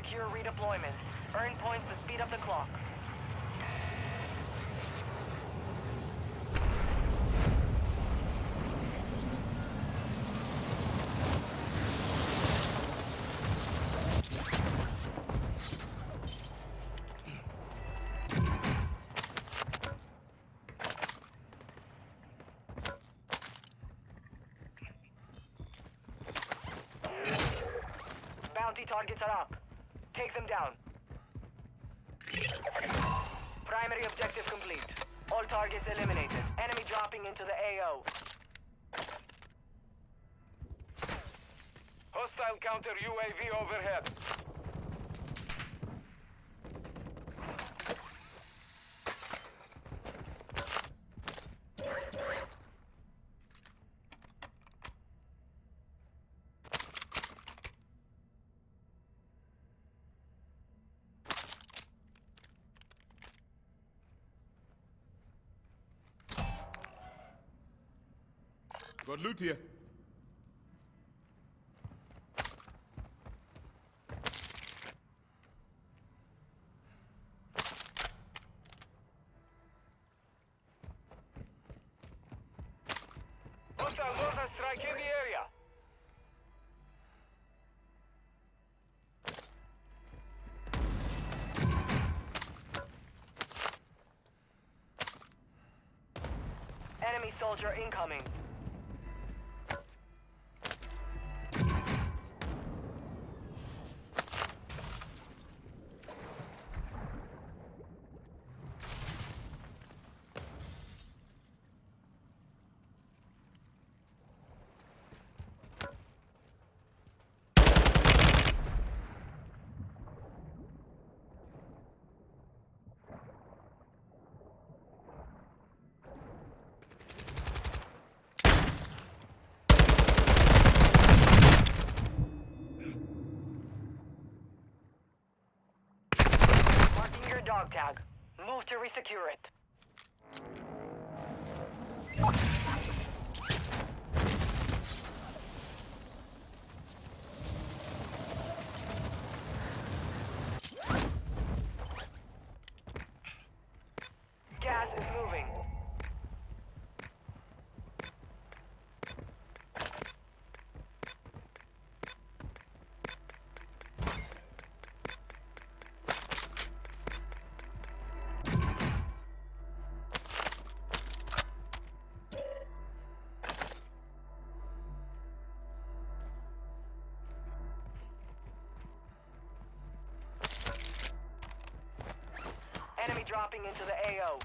secure redeployment. Earn points to speed up the clock. Bounty targets are up. Take them down. Primary objective complete. All targets eliminated. Enemy dropping into the AO. Hostile counter UAV overhead. Got loot here. Hostile mortar strike in the area. Enemy soldier incoming. Marking your dog tag. Move to resecure it. Gas is moving. Enemy dropping into the AO.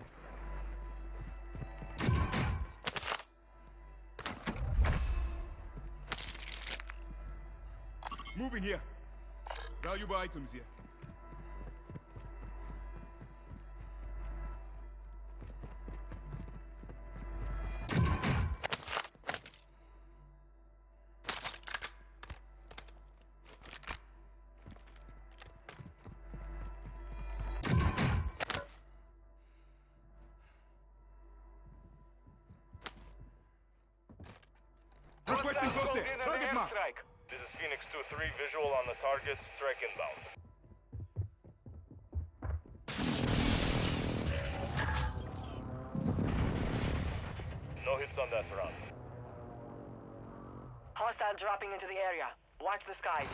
Moving here. Valuable items here. Requesting Hostile close close air. in an Target mark. airstrike. This is Phoenix 2-3, visual on the target, strike inbound. No hits on that round. Hostile dropping into the area. Watch the skies.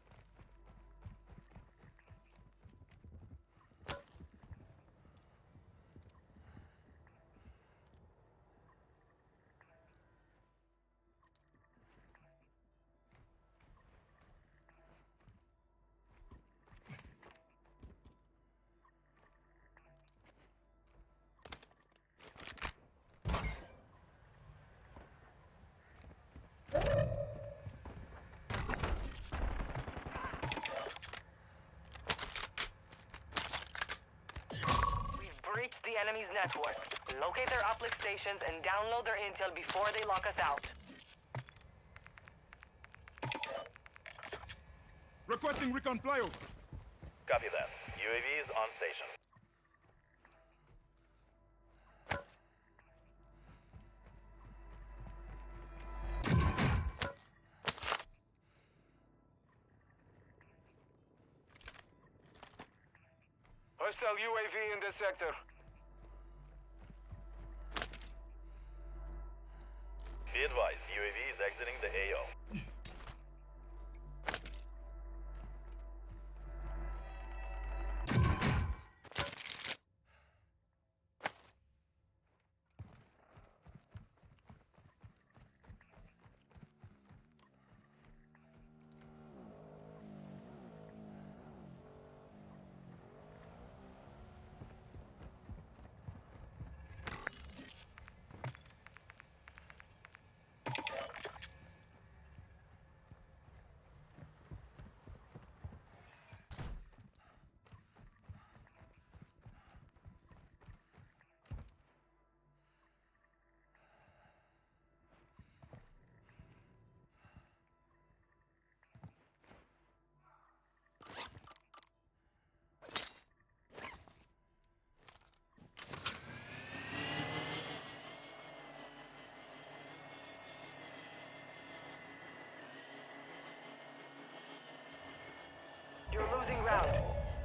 Breach the enemy's network. Locate their uplift stations and download their intel before they lock us out. Requesting recon flyover. Copy that. UAV is on station. Hostile UAV in this sector. Be advised, UAV is exiting the AO. You're losing ground.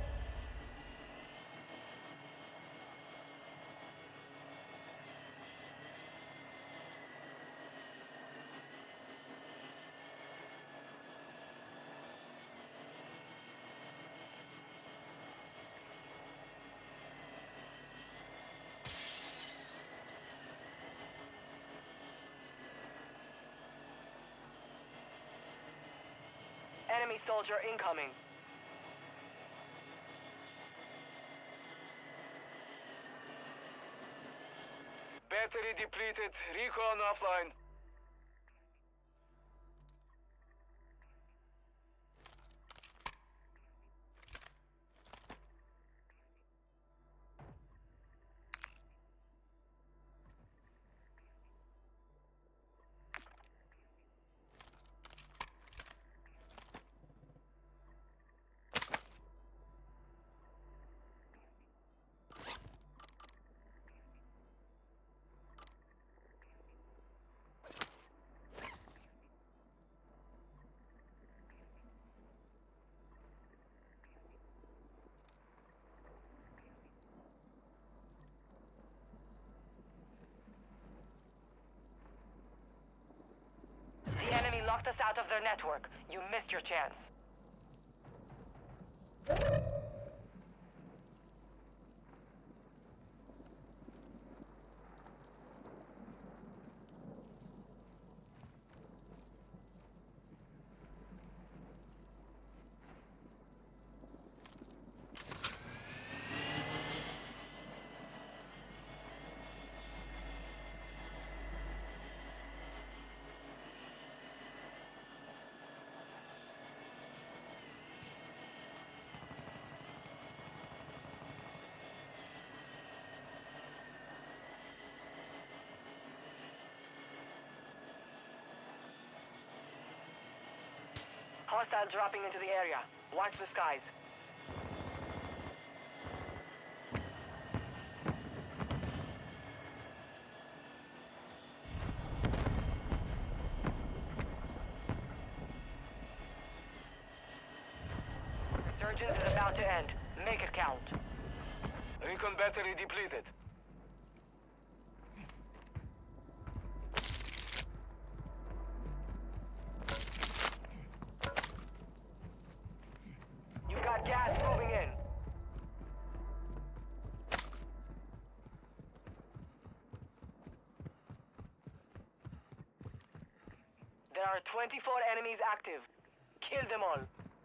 Enemy soldier incoming. Battery depleted. Recon offline. The enemy locked us out of their network. You missed your chance. Hostile dropping into the area. Watch the skies. Resurgence is about to end. Make it count. Recon battery depleted. You got gas moving in. There are 24 enemies active. Kill them all.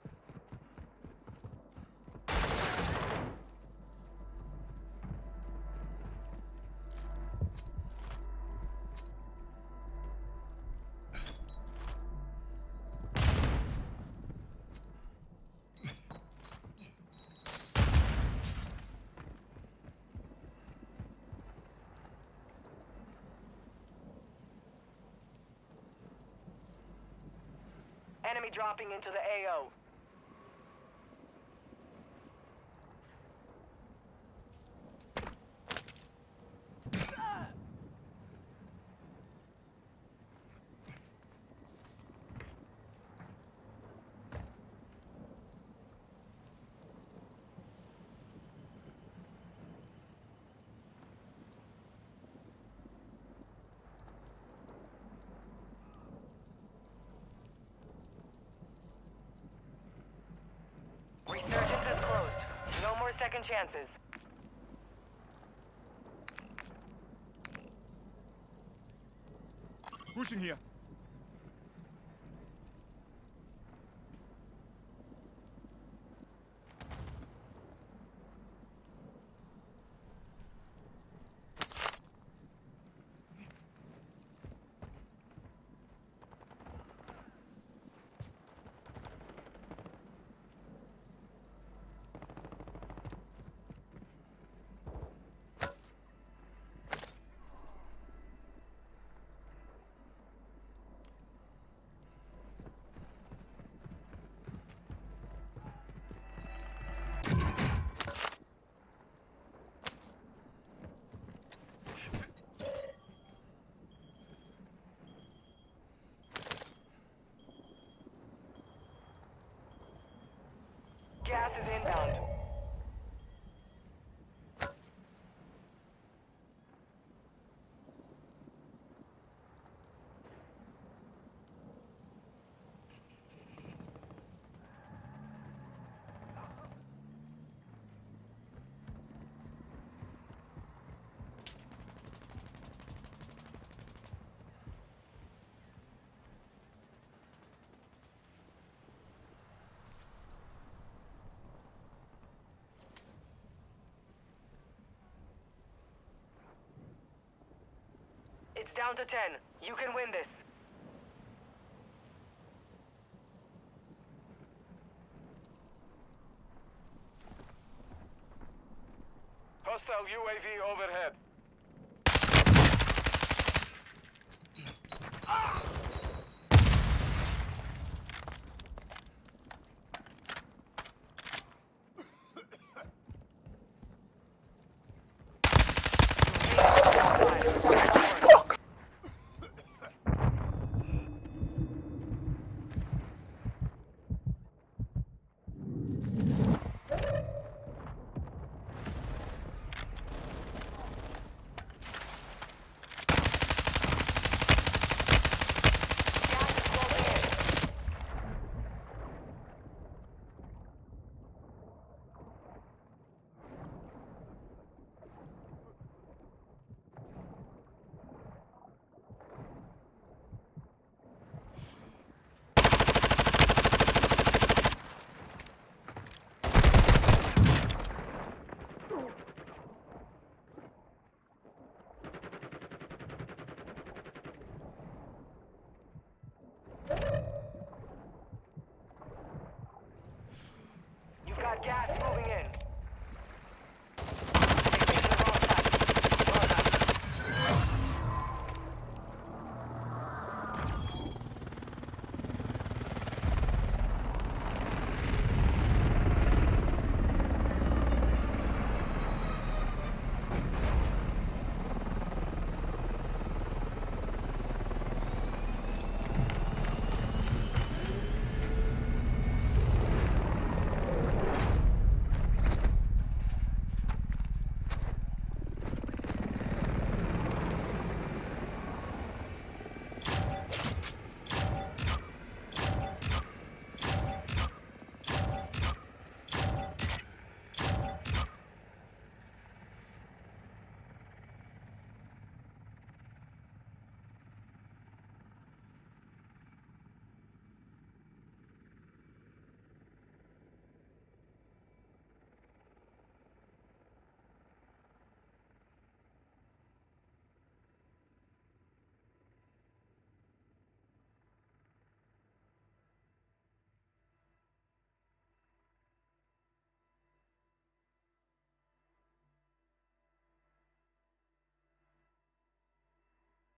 Enemy dropping into the AO. second chances. Pushing here. Gas is inbound. It's down to 10. You can win this. Hostile UAV overhead.